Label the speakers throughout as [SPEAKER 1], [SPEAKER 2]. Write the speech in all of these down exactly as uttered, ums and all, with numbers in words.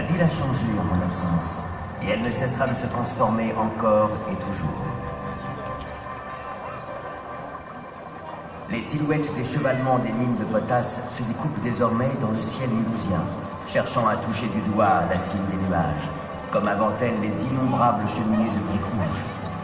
[SPEAKER 1] ville a changé en mon absence, et elle ne cessera de se transformer encore et toujours. Les silhouettes des chevalements des mines de potasse se découpent désormais dans le ciel mulhousien, cherchant à toucher du doigt la cime des nuages, comme avant elles les innombrables cheminées de briques rouges.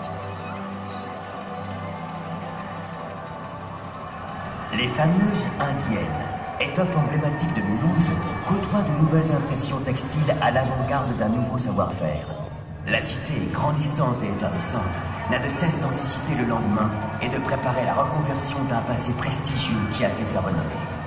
[SPEAKER 1] Les fameuses indiennes, étoffe emblématique de Mulhouse, côtoient de nouvelles impressions textiles à l'avant-garde d'un nouveau savoir-faire. La cité, grandissante et effervescente, n'a de cesse d'anticiper le lendemain et de préparer la reconversion d'un passé prestigieux qui a fait sa renommée.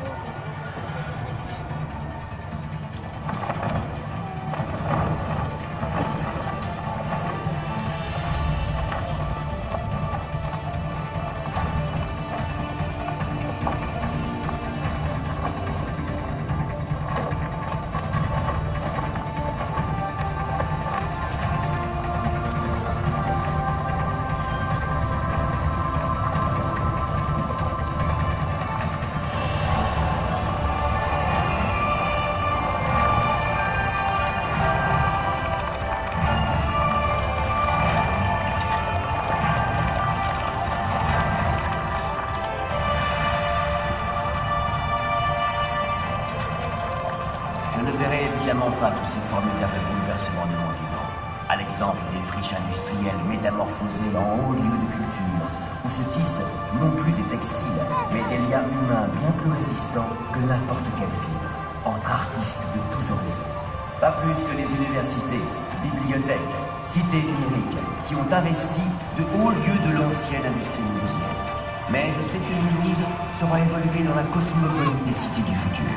[SPEAKER 1] Je ne verrai évidemment pas tous ces formidables bouleversements de mon vivant, à l'exemple des friches industrielles métamorphosées en hauts lieux de culture, où se tissent non plus des textiles, mais des liens humains bien plus résistants que n'importe quelle fibre, entre artistes de tous horizons. Pas plus que les universités, bibliothèques, cités numériques, qui ont investi de hauts lieux de l'ancienne industrie mulhousienne. Mais je sais que Mulhouse sera évoluée dans la cosmogonie des cités du futur.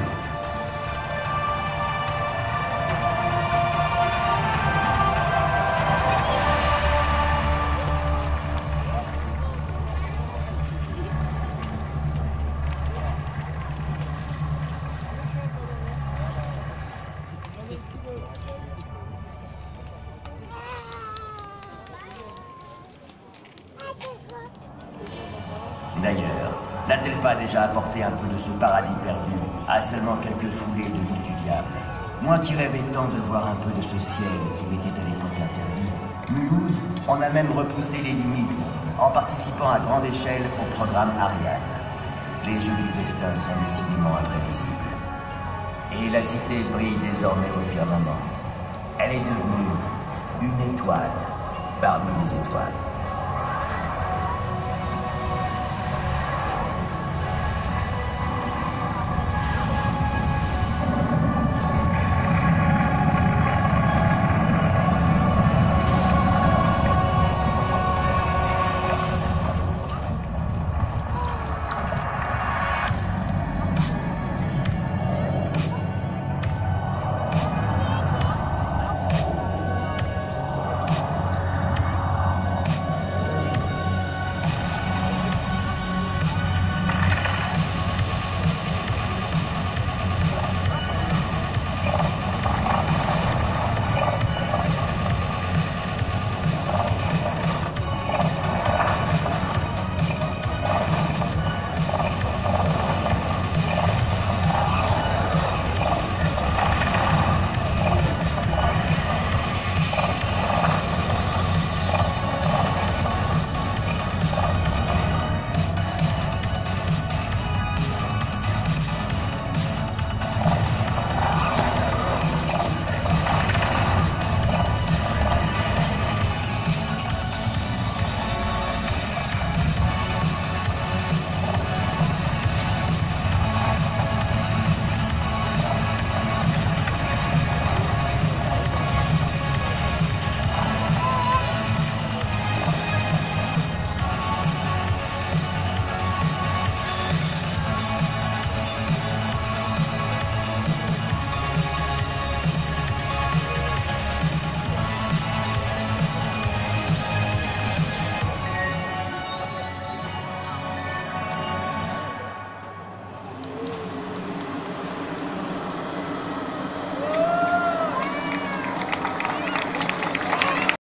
[SPEAKER 1] D'ailleurs, n'a-t-elle pas déjà apporté un peu de ce paradis perdu à seulement quelques foulées de l'île du diable? Moi qui rêvais tant de voir un peu de ce ciel qui m'était à l'époque interdit, Mulhouse en a même repoussé les limites en participant à grande échelle au programme Ariane. Les jeux du destin sont décidément imprévisibles. Et la cité brille désormais au firmament. Elle est devenue une étoile parmi les étoiles.